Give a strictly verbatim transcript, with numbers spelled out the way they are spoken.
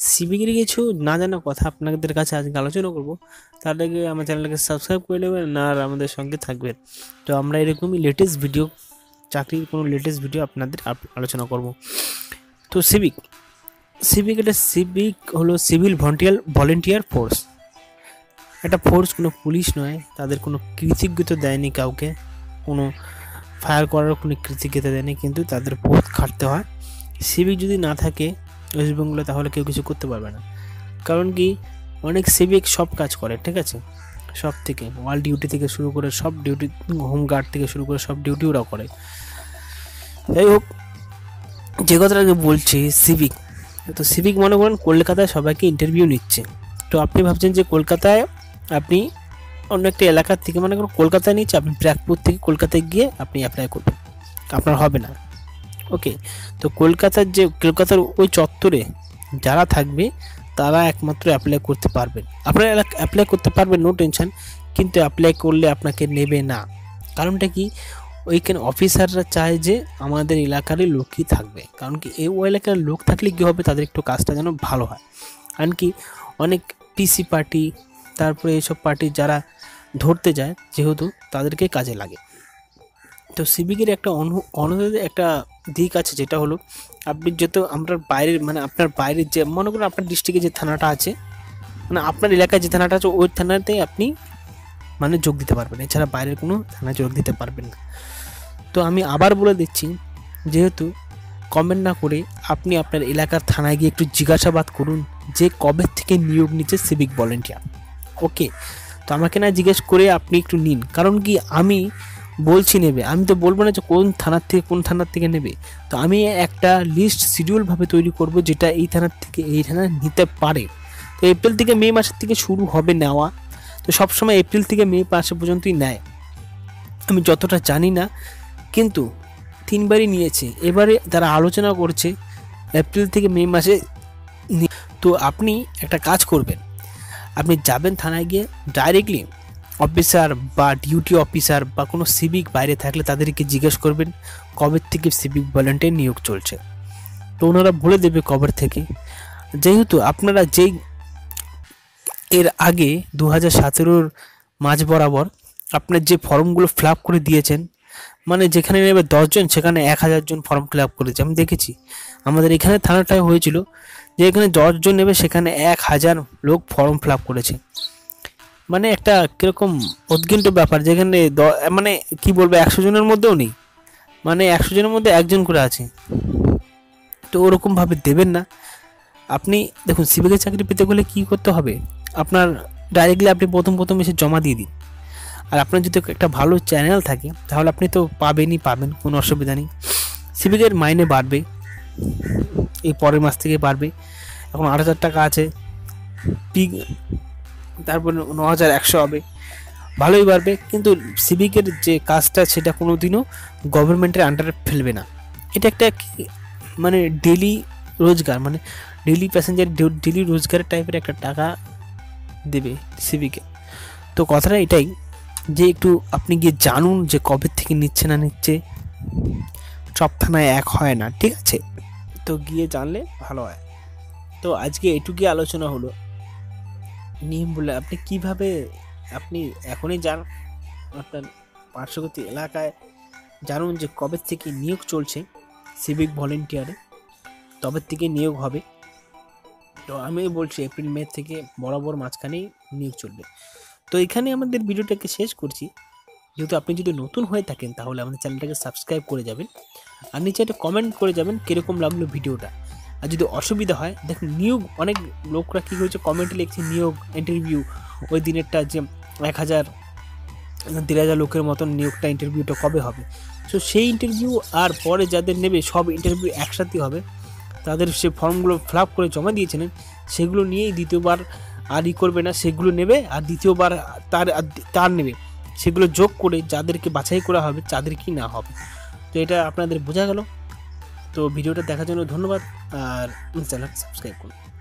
সিভিকের কিছু না জানা কথা আপনাদের কাছে আজকে আলোচনা করব। তার আগে আমার চ্যানেলটাকে সাবস্ক্রাইব করে নেবেন আর আমাদের সঙ্গে থাকবেন। তো আমরা এরকমই লেটেস্ট ভিডিও, চাকরির কোনো লেটেস্ট ভিডিও আপনাদের আলোচনা করব। তো সিভিক সিভিক এটা সিভিক হলো সিভিল ভলেন্টিয়ার ভলেন্টিয়ার ফোর্স। এটা ফোর্স কোনো পুলিশ নয়, তাদের কোনো কৃতজ্ঞতা দেয়নি কাউকে, কোনো ফায়ার করার কোনো কৃতজ্ঞতা দেয়নি, কিন্তু তাদের পথ খাটতে হয়। সিভিক যদি না থাকে ওয়েস্ট বেঙ্গলে তাহলে কেউ কিছু করতে পারবে না। কারণ কি, অনেক সিভিক সব কাজ করে, ঠিক আছে, সব থেকে ওয়াল ডিউটি থেকে শুরু করে সব ডিউটি, হোমগার্ড থেকে শুরু করে সব ডিউটি ওরা করে। যাই হোক, যে কথাটাকে বলছি সিভিক, তো সিভিক মনে করেন কলকাতায় সবাইকে ইন্টারভিউ নিচ্ছে। তো আপনি ভাবছেন যে কলকাতায় আপনি অন্য একটা এলাকার থেকে, মনে করেন কলকাতায় নিচ্ছে, আপনি ব্র্যাকপুর থেকে কলকাতায় গিয়ে আপনি অ্যাপ্লাই করবেন, আপনার হবে না। ওকে, তো কলকাতার যে কলকাতার ওই চত্বরে যারা থাকবে তারা একমাত্র অ্যাপ্লাই করতে পারবেন। আপনারা অ্যাপ্লাই করতে পারবেন, নো টেনশন, কিন্তু অ্যাপ্লাই করলে আপনাকে নেবে না। কারণটা কি, ওইখানে অফিসাররা চায় যে আমাদের এলাকারই লোকই থাকবে। কারণ কি, এই ওই এলাকার লোক থাকলে কী হবে, তাদের একটু কাজটা যেন ভালো হয়। কারণ কি, অনেক পিসি পার্টি, তারপরে এইসব পার্টি যারা ধরতে যায়, যেহেতু তাদেরকে কাজে লাগে। তো সিভিকের একটা অনু অনুযায়ী একটা দিক আছে, যেটা হলো আপনি যত আপনার বাইরের, মানে আপনার বাইরের যে, মনে করুন আপনার ডিস্ট্রিক্টে যে থানাটা আছে, মানে আপনার এলাকায় যে থানাটা আছে, ওই থানাতেই আপনি মানে যোগ দিতে পারবেন, এছাড়া বাইরের কোনো থানায় যোগ দিতে পারবেন না। তো আমি আবার বলে দিচ্ছি, যেহেতু কমেন্ট না করে আপনি আপনার এলাকার থানায় গিয়ে একটু জিজ্ঞাসাবাদ করুন যে কবে থেকে নিয়োগ নিচ্ছে সিভিক ভলেন্টিয়ার। ওকে, তো আমাকে না জিজ্ঞেস করে আপনি একটু নিন। কারণ কি, আমি বলছি নেবে, আমি তো বলবো না যে কোন থানার থেকে কোন থানার থেকে নেবে। তো আমি একটা লিস্ট শিডিউলভাবে তৈরি করব, যেটা এই থানার থেকে এই থানা নিতে পারে। তো এপ্রিল থেকে মে মাসের থেকে শুরু হবে নেওয়া। তো সবসময় এপ্রিল থেকে মে মাসে পর্যন্তই নেয়, আমি যতটা জানি না, কিন্তু তিনবারই নিয়েছে। এবারে তারা আলোচনা করছে এপ্রিল থেকে মে মাসে। তো আপনি একটা কাজ করবেন, আপনি যাবেন থানায় গিয়ে ডাইরেক্টলি অফিসার বা ডিউটি অফিসার বা কোনো সিভিক বাইরে থাকলে তাদেরকে জিজ্ঞেস করবেন কবে থেকে সিভিক ভলেন্টিয়ার নিয়োগ চলছে। তো ওনারা বলে দেবে কবে থেকে। যেহেতু আপনারা যেই এর আগে দু হাজার সতেরোর মাঝ বরাবর আপনার যে ফর্মগুলো ফিল আপ করে দিয়েছেন, মানে যেখানে নেবে দশজন সেখানে এক হাজার জন ফর্ম ফিল আপ করেছে, আমি দেখেছি। আমাদের এখানে থানাটায় হয়েছিল যে এখানে দশজন নেবে সেখানে এক হাজার লোক ফর্ম ফিল আপ করেছে। মানে একটা কীরকম উদ্গিন্ত ব্যাপার, যেখানে মানে কি বলবো, একশো জনের মধ্যেও নেই, মানে একশো জনের মধ্যে একজন করে আছে। তো ওরকমভাবে দেবেন না। আপনি দেখুন, সিভিকের চাকরি পেতে গেলে কী করতে হবে, আপনার ডাইরেক্টলি আপনি প্রথম প্রথম এসে জমা দিয়ে দিন। আর আপনার যদি একটা ভালো চ্যানেল থাকে তাহলে আপনি তো পাবেনই পাবেন, কোনো অসুবিধা নেই। সিভিকের মাইনে বাড়বে, এই পরের মাস থেকে বাড়বে। এখন আট হাজার টাকা আছে, পিক তারপর ন হাজার একশো হবে, ভালোই বাড়বে। কিন্তু সিভিকের যে কাজটা সেটা কোনো দিনও গভর্নমেন্টের আন্ডারে ফেলবে না। এটা একটা মানে ডেলি রোজগার, মানে ডেলি প্যাসেঞ্জার ডেলি রোজগারের টাইপের একটা টাকা দেবে সিভিকে। তো কথাটা এটাই যে একটু আপনি গিয়ে জানুন যে কবে থেকে নিচ্ছে না নিচ্ছে। সব থানায় এক হয় না, ঠিক আছে, তো গিয়ে জানলে ভালো হয়। তো আজকে এটুকুই আলোচনা হলো নিয়ম বলে, আপনি কিভাবে আপনি এখনই যান আপনার পার্শ্ববর্তী এলাকায়, জানুন যে কবে থেকে নিয়োগ চলছে সিভিক ভলেন্টিয়ারে, তবে থেকে নিয়োগ হবে। তো আমি বলছি এপ্রিল মে থেকে বরাবর মাঝখানেই নিয়োগ চলবে। তো এখানে আমাদের ভিডিওটাকে শেষ করছি। যেহেতু আপনি যদি নতুন হয়ে থাকেন তাহলে আমাদের চ্যানেলটাকে সাবস্ক্রাইব করে যাবেন, আর নিচে একটা কমেন্ট করে যাবেন কীরকম লাগলো ভিডিওটা। আর যদি অসুবিধা হয়, দেখুন নিয়োগ অনেক লোকরা কী হয়েছে কমেন্টে লিখছে নিয়োগ ইন্টারভিউ ওই দিনেরটা, যে এক হাজার দেড় হাজার লোকের মতন নিয়োগটা ইন্টারভিউটা কবে হবে। সো সেই ইন্টারভিউ আর পরে যাদের নেবে সব ইন্টারভিউ একসাথে হবে। তাদের সে ফর্মগুলো ফিল আপ করে জমা দিয়েছিলেন সেগুলো নিয়েই দ্বিতীয়বার আর ই করবে না, সেগুলো নেবে আর দ্বিতীয়বার তার তার নেবে, সেগুলো যোগ করে যাদেরকে বাছাই করা হবে তাদেরকেই না হবে। তো এটা আপনাদের বোঝা গেল। তো ভিডিওটা দেখার জন্য ধন্যবাদ, আর চ্যানেলটা সাবস্ক্রাইব করুন।